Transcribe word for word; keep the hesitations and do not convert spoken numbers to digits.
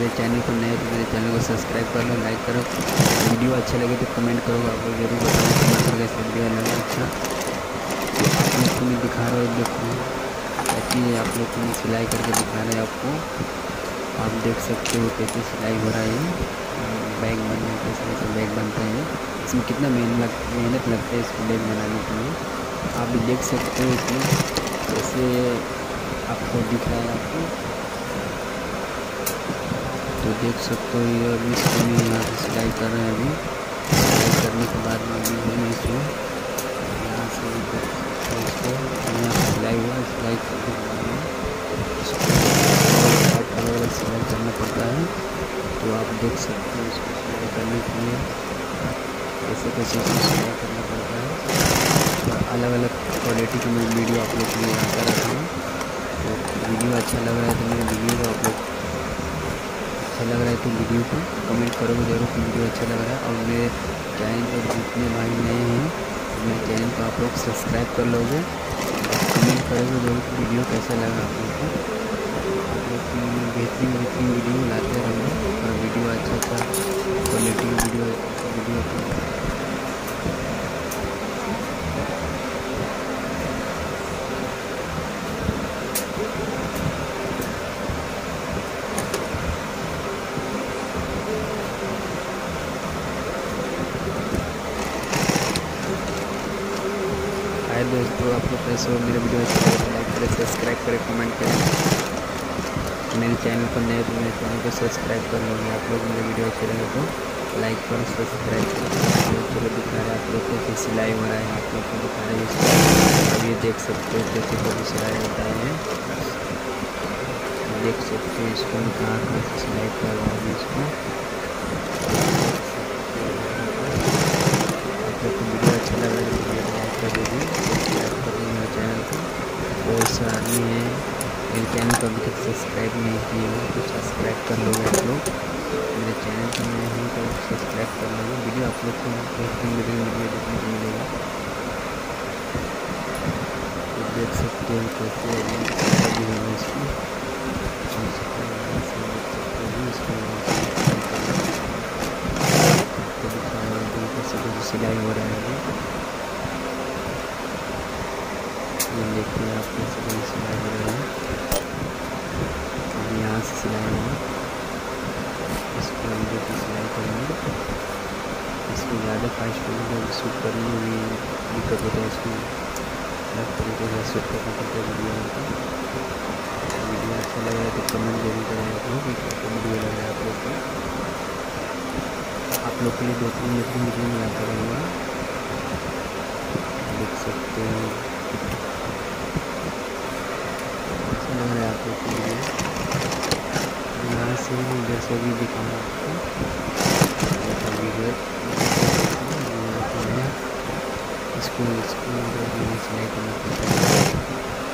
मेरे चैनल को नए तो मेरे चैनल को सब्सक्राइब कर लो, लाइक करो। वीडियो अच्छा लगे तो कमेंट करो, आप लोग जरूर बताओ कमेंट करके कैसे वीडियो लगा अच्छा। तो आप लोग को मैं दिखा रहा हूँ, देखो क्या चीज़ आप लोग को मैं सिलाई करके दिखा रहे हैं आपको। आप देख सकते हो कैसे सिलाई हो रहा है, बैग बन रहा है, कैसे कैसे बैग बनते हैं। इसमें कितना मेहनत लग मेहनत लगता है इसको बैग बनाने के लिए, आप भी देख सकते हो। इसमें कैसे आपको दिख रहा है आपको, तो देख सकते हो। ये अभी इसको मैं यहाँ से सिलाई कर रहे हैं। अभी सिलाई करने के बाद में अभी है मैं इसको यहाँ से भी कर सकते हो इसको। यहाँ से सिलाई हुआ, सिलाई करने के बाद में इसको अलग अलग सिलाई करना पड़ता है। तो आप देख सकते हो इसको सिलाई करने के लिए कैसे कैसे इसको सिलाई करना पड़ता है। और अलग अलग क्वालिटी की मैं वीडियो आप लोग के लिए आता रहता हूँ। तो वीडियो अच्छा लग रहा है तो मेरे वीडियो को आप लोग अच्छा लग रहा है तो वीडियो को कमेंट करोगे जरूर कि वीडियो अच्छा लग रहा है। और मेरे चैनल पर जितने भाई नए हैं तो मेरे चैनल को आप लोग सब्सक्राइब कर लोगे, कमेंट करोगे जरूर कि वीडियो कैसा लगा आप लोग को। आप लोग की बेहतरीन बेहतरीन वीडियो लाते रहेंगे और वीडियो अच्छा अच्छा क्वालिटी वीडियो वीडियो को हाय दोस्तों, आप लोग कैसे हो। मेरे वीडियो अच्छा लगे तो लाइक करें, सब्सक्राइब करें, कमेंट करें। मेरे चैनल पर नए तो मेरे चैनल को सब्सक्राइब कर लोगे आप लोग। मेरे वीडियो अच्छे लगे तो लाइक करो, सब्सक्राइब करो। चलो दिखा रहे हैं आप लोग को कैसे सिलाई हो रहा है, आप लोग को दिखा रहे हैं। अब ये देख सकते हो कैसे कैसे सिलाई होता है, देख सकते हो इसको मैं कहाँ कहाँ से सिलाई कर रहा हूँ इसको। आप लोग को वीडियो अच्छा लग रहा है तो वीडियो लाइक कर दीजिए, सब्सक्राइब कर दीजिए मेरे चैनल को। बहुत से आदमी है मेरे चैनल को अभी तक सब्सक्राइब नहीं किए हो तो सब्सक्राइब कर लोगे आप लोग। मेरे चैनल पर नए हैं तो सब्सक्राइब कर लोगे। वीडियो आप लोग को बेहतरीन बेहतरीन वीडियो देखने को मिलेगा। तो देख सकते हो कैसे अभी होगा इसको, देख सकते हो इसको आपको दिखा रहा हूँ कैसे कैसे सिलाई हो रहा है। ये देखिए आप कैसे कैसे सिलाई हो रहा है। अभी यहाँ से सिलाई होगा, इसको हम देखिए सिलाई करेंगे। इसको ज़्यादा फास्ट करेंगे, शूट करने में भी दिक्कत होता है, इसको अलग तरीके से शूट करना पड़ता है वीडियो को। वीडियो अच्छा लग रहा है तो कमेंट जरूर करें आप लोग कि कैसा वीडियो लग रहा है आप लोग को। आप लोग के लिए दो तीन बेहतरीन वीडियो में आता रहूँगा, देख सकते हो कैसा लग रहा है आप लोग के लिए। यहाँ से मैं इधर से भी दिखाऊँगा आपको वीडियो। इसको इसको सिलाई करना पड़ता है।